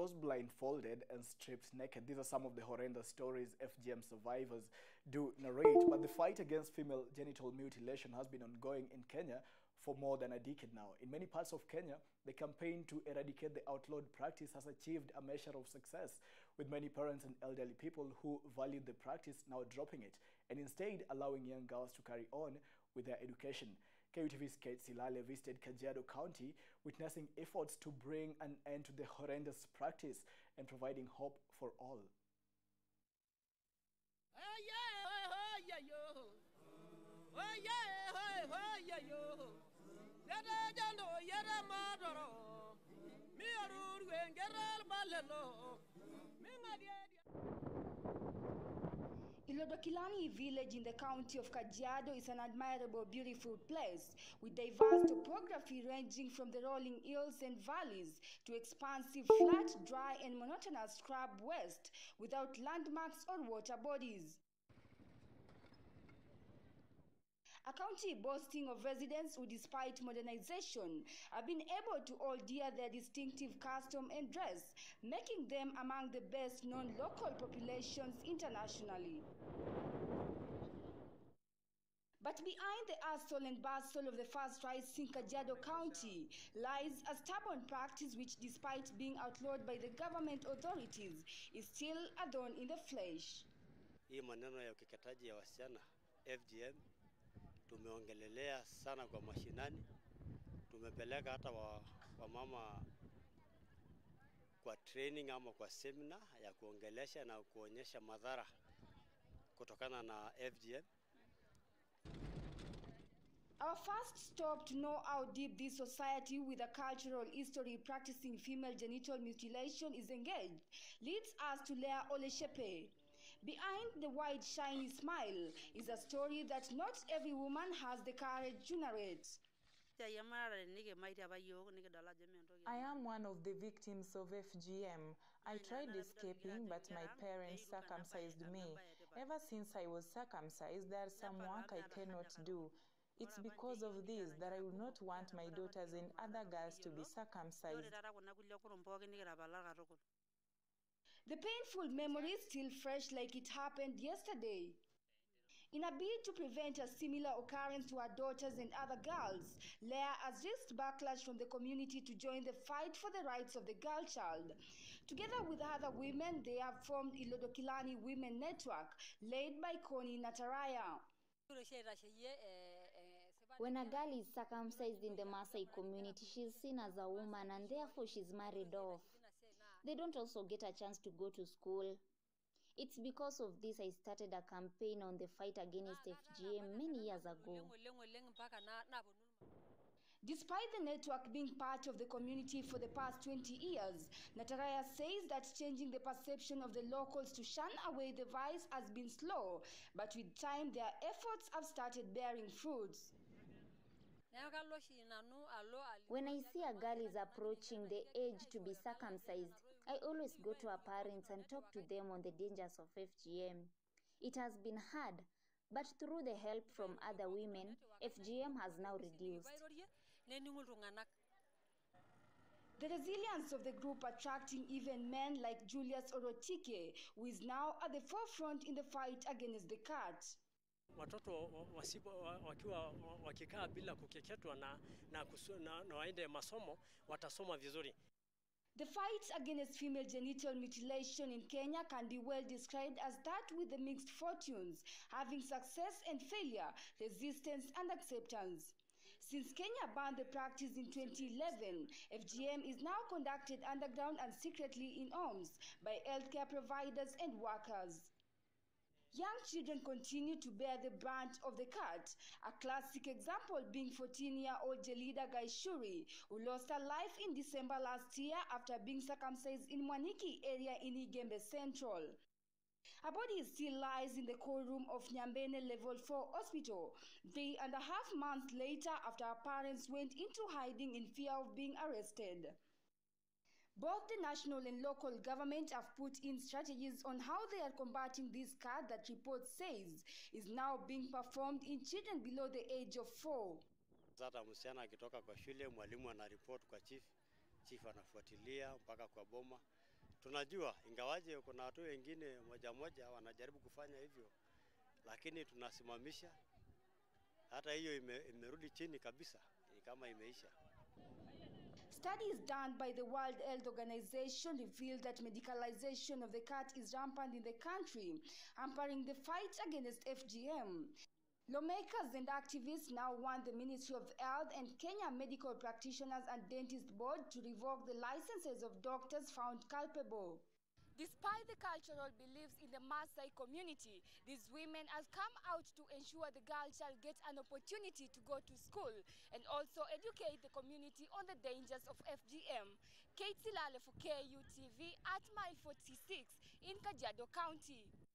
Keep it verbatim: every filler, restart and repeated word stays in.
was blindfolded and stripped naked. These are some of the horrendous stories F G M survivors do narrate. But the fight against female genital mutilation has been ongoing in Kenya for more than a decade now. In many parts of Kenya, the campaign to eradicate the outlawed practice has achieved a measure of success, with many parents and elderly people who valued the practice now dropping it and instead allowing young girls to carry on with their education. K U T V's Kate Silale visited Kajiado County, witnessing efforts to bring an end to the horrendous practice and providing hope for all. Ilodokilani village in the county of Kajiado is an admirable, beautiful place with diverse topography ranging from the rolling hills and valleys to expansive, flat, dry and monotonous scrub waste without landmarks or water bodies. A county boasting of residents who, despite modernization, have been able to hold dear their distinctive custom and dress, making them among the best known local populations internationally. But behind the hustle and bustle of the fast rising Kajiado County lies a stubborn practice which, despite being outlawed by the government authorities, is still a thorn in the flesh. Hii maneno ya ukeketaji ya wasichana F G M tumeongelelea sana kwa mashinani, tumepeleka hata wa, wa mama kwa training ama kwa seminar ya kuongelesha na kuonyesha madhara kutokana na F G M. Our first stop to know how deep this society with a cultural history practicing female genital mutilation is engaged leads us to Lea Oleshepe. Behind the wide, shiny smile is a story that not every woman has the courage to narrate. I am one of the victims of F G M. I tried escaping, but my parents circumcised me. Ever since I was circumcised, there's some work I cannot do. It's because of this that I would not want my daughters and other girls to be circumcised. The painful memory is still fresh like it happened yesterday. In a bid to prevent a similar occurrence to her daughters and other girls, Lea has risked backlash from the community to join the fight for the rights of the girl child. Together with other women, they have formed Ilodokilani Women Network, led by Connie Nataraya. When a girl is circumcised in the Maasai community, she's seen as a woman and therefore she's married off. They don't also get a chance to go to school. It's because of this I started a campaign on the fight against F G M many years ago. Despite the network being part of the community for the past twenty years, Nataraya says that changing the perception of the locals to shun away the vice has been slow, but with time their efforts have started bearing fruits. When I see a girl is approaching the age to be circumcised, I always go to her parents and talk to them on the dangers of F G M. It has been hard, but through the help from other women, F G M has now reduced. The resilience of the group attracting even men like Julius Orotike, who is now at the forefront in the fight against the cut. Watoto wakiwa wakikaa bila kukeketwa na na na waende masomo watasoma vizuri. The fight against female genital mutilation in Kenya can be well described as that with the mixed fortunes, having success and failure, resistance and acceptance. Since Kenya banned the practice in twenty eleven, F G M is now conducted underground and secretly in homes by healthcare providers and workers. Young children continue to bear the brunt of the cut, a classic example being fourteen-year-old Jelida Gaishuri, who lost her life in December last year after being circumcised in Mwaniki area in Igembe Central. Her body still lies in the cold room of Nyambene Level four Hospital, three and a half months later after her parents went into hiding in fear of being arrested. Both the national and local government have put in strategies on how they are combating this cut that report says is now being performed in children below the age of four. Zata msichana akitoka kwa shule, mwalimu ana report kwa chief, chief anafuatilia mpaka kwa boma, tunajua ingawaje kuna watu wengine moja moja wanajaribu kufanya hivyo, lakini tunasimamisha. Hata hiyo ime, imerudi chini kabisa, kama imeisha. Studies done by the World Health Organization revealed that medicalization of the cat is rampant in the country, hampering the fight against F G M. Lawmakers and activists now want the Ministry of Health and Kenya Medical Practitioners and Dentist Board to revoke the licenses of doctors found culpable. Despite the cultural beliefs in the Maasai community, these women have come out to ensure the girl shall get an opportunity to go to school and also educate the community on the dangers of F G M. Kate Silale for K U T V at mile forty-six in Kajiado County.